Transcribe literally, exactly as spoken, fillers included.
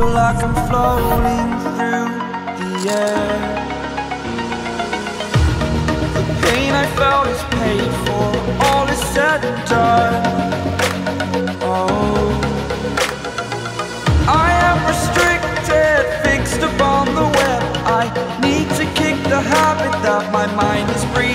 like I'm floating through the air. The pain I felt is paid for, all is said and done. Oh, I am restricted, fixed upon the web. I need to kick the habit that my mind is breathing.